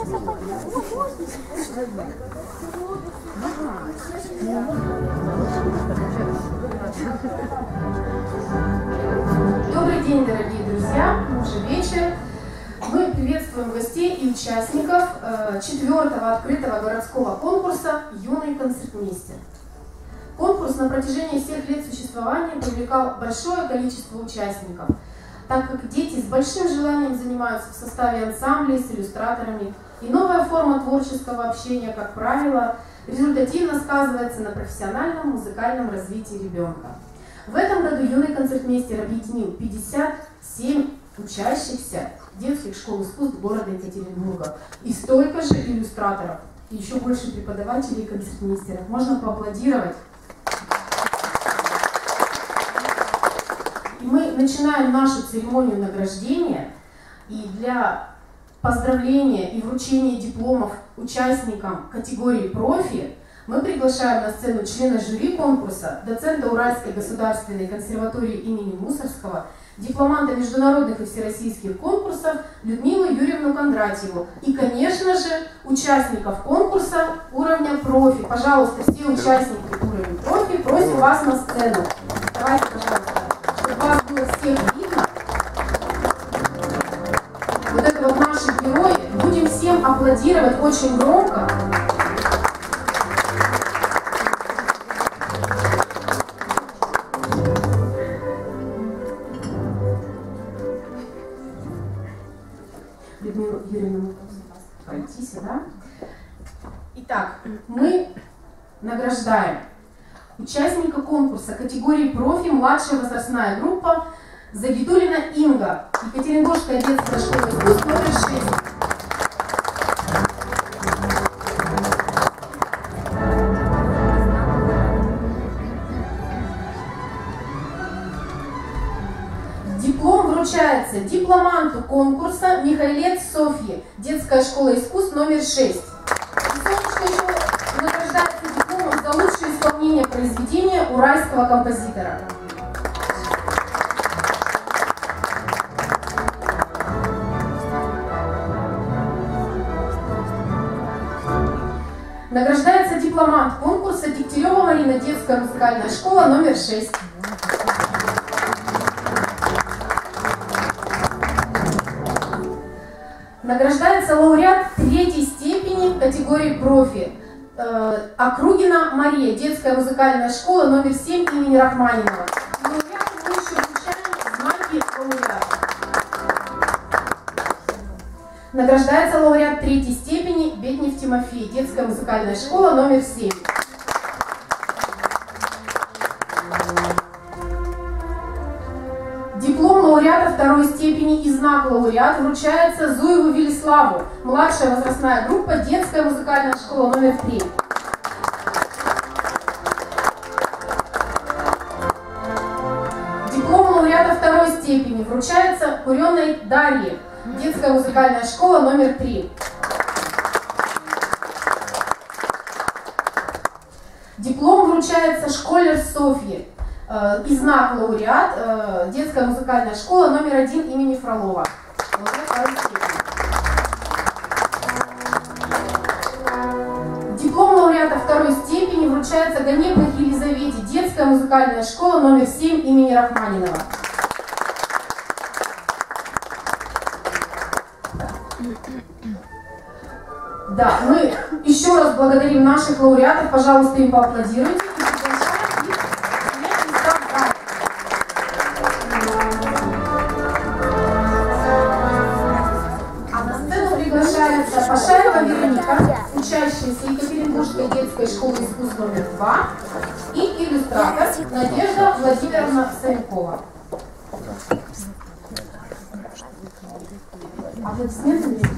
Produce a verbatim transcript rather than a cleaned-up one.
Добрый день, дорогие друзья, уже вечер. Мы приветствуем гостей и участников четвертого открытого городского конкурса «Юный концертмейстер». Конкурс на протяжении всех лет существования привлекал большое количество участников, так как дети с большим желанием занимаются в составе ансамблей с иллюстраторами, и новая форма творческого общения, как правило, результативно сказывается на профессиональном музыкальном развитии ребенка. В этом году юный концертмейстер объединил пятьдесят семь учащихся детских школ искусств города Екатеринбурга и столько же иллюстраторов, и еще больше преподавателей и концертмейстеров. Можно поаплодировать. И мы начинаем нашу церемонию награждения, и для поздравления и вручения дипломов участникам категории «Профи» мы приглашаем на сцену члена жюри конкурса, доцента Уральской государственной консерватории имени Мусоргского, дипломанта международных и всероссийских конкурсов Людмилу Юрьевну Кондратьеву и, конечно же, участников конкурса уровня «Профи». Пожалуйста, все участники уровня «Профи», просим вас на сцену. Давайте, пожалуйста, чтобы вас было всех видно. Вот это вот наши герои. Будем всем аплодировать очень громко. Людмила Юрьевна, мы просим вас пройти сюда. Итак, мы награждаем участника конкурса категории «Профи», младшая возрастная группа Загидулина Инга, Екатеринбургская детская школа искусств номер шесть. Диплом вручается дипломанту конкурса Михайлец Софье, детская школа искусств номер шесть. И Софьечка еще награждается дипломом за лучшее исполнение произведения уральского композитора. Награждается дипломант конкурса Дегтярева Марина, детская музыкальная школа номер шесть. Награждается лауреат третьей степени категории «Профи» э, Округина Мария, детская музыкальная школа номер семь имени Рахманинова. Лауреату мы еще вручаем знаки лауреата. Награждается лауреат третьей степени Беднев Тимофей, детская музыкальная школа номер семь. Диплом лауреата второй степени и знак лауреат вручается Зуеву Велиславу, младшая возрастная группа, детская музыкальная школа номер три. Диплом лауреата второй степени вручается Куреной Дарье, детская музыкальная школа номер три. Диплом вручается Школер Софье э, и знак лауреат, э, детская музыкальная школа номер один имени Фролова. Диплом лауреата второй степени вручается Ганебных Елизавете, детская музыкальная школа номер семь имени Рахманинова. Да, мы еще раз благодарим наших лауреатов, пожалуйста, им поаплодируйте. А на сцену приглашается Пашаева Вероника, учащаяся Екатеринбургской детской школы искусств номер два, и иллюстратор Надежда Владимировна Савенкова. Аплодисменты.